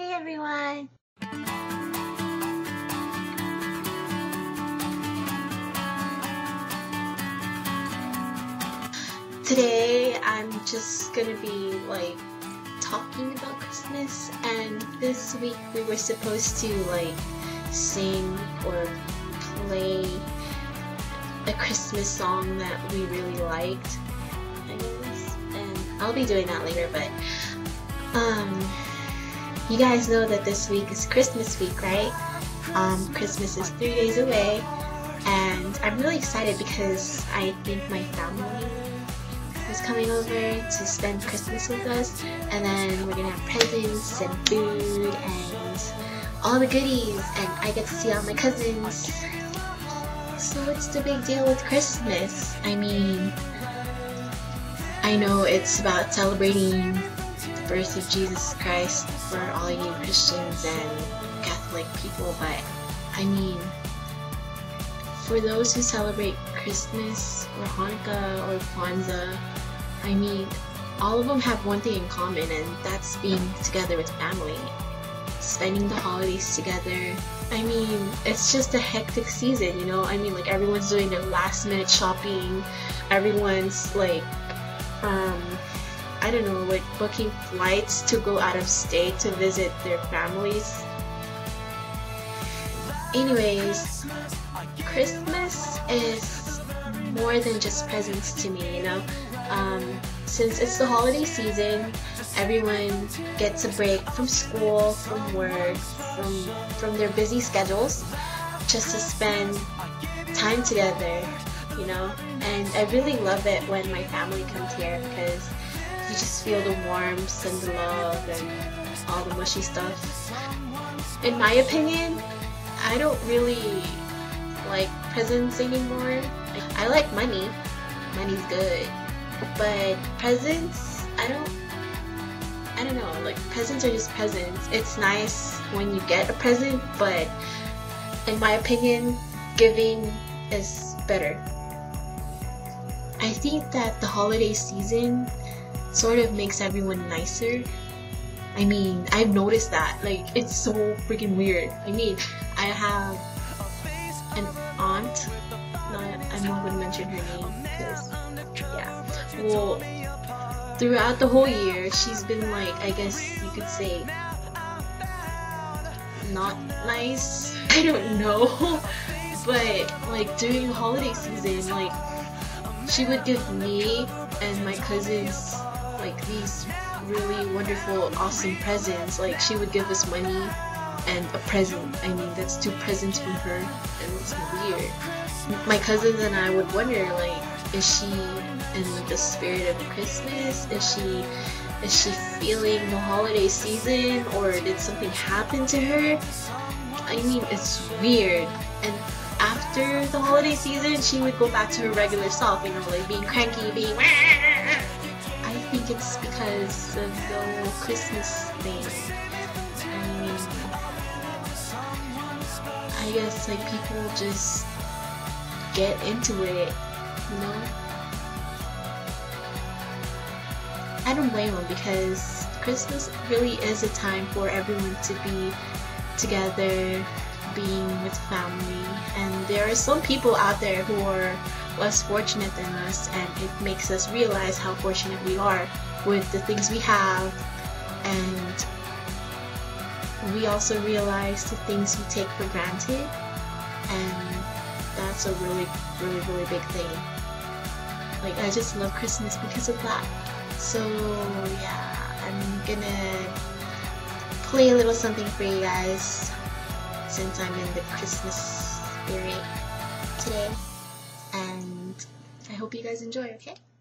Hey everyone! Today I'm just gonna be talking about Christmas, and this week we were supposed to sing or play a Christmas song that we really liked, I guess, and I'll be doing that later, but you guys know that this week is Christmas week, right? Christmas is 3 days away, and I'm really excited because I think my family is coming over to spend Christmas with us, and then we're gonna have presents and food and all the goodies, and I get to see all my cousins. So what's the big deal with Christmas? I mean, I know it's about celebrating the birth of Jesus Christ for all you Christians and Catholic people, but I mean, for those who celebrate Christmas or Hanukkah or Kwanzaa, I mean, all of them have one thing in common, and that's being together with family, spending the holidays together. I mean, it's just a hectic season, you know? I mean, everyone's doing their last minute shopping, everyone's I don't know, booking flights to go out of state to visit their families. Anyways, Christmas is more than just presents to me, you know? Since it's the holiday season, everyone gets a break from school, from work, from their busy schedules, just to spend time together, you know? And I really love it when my family comes here because you just feel the warmth and the love and all the mushy stuff. In my opinion, I don't really like presents anymore. I like money. Money's good. But presents, I don't know, presents are just presents. It's nice when you get a present, but in my opinion, giving is better. I think that the holiday season sort of makes everyone nicer. I mean, I've noticed that. It's so freaking weird. I mean, I have an aunt, I'm not going to mention her name because, yeah. Well, throughout the whole year, she's been I guess you could say, not nice. I don't know. But, during the holiday season, she would give me and my cousins, these really wonderful, awesome presents. She would give us money and a present. I mean, that's 2 presents from her, and it's weird. My cousins and I would wonder, is she in the spirit of Christmas? Is she feeling the holiday season, or did something happen to her? I mean, it's weird. And after the holiday season, she would go back to her regular self, you know, being cranky, being I think it's because of the whole Christmas thing. I mean, I guess people just get into it, you know? I don't blame them, because Christmas really is a time for everyone to be together, being with family, and there are some people out there who are less fortunate than us, and it makes us realize how fortunate we are with the things we have, and we also realize the things we take for granted, and that's a really, really, really big thing. I just love Christmas because of that. So yeah, I'm gonna play a little something for you guys since I'm in the Christmas spirit today, and I hope you guys enjoy, okay?